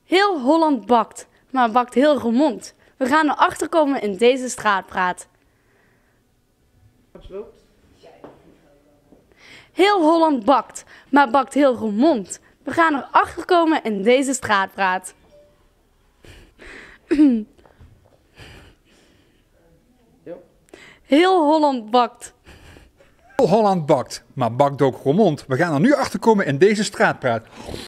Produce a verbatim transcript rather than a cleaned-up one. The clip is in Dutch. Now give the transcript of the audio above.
Heel Holland bakt, maar bakt heel Roermond. We gaan erachter komen in deze straatpraat. Heel Holland bakt, maar bakt heel Roermond. We gaan erachter komen in deze straatpraat. Heel Holland bakt. Heel Holland bakt, maar bakt ook Roermond. We gaan er nu achter komen in deze straatpraat.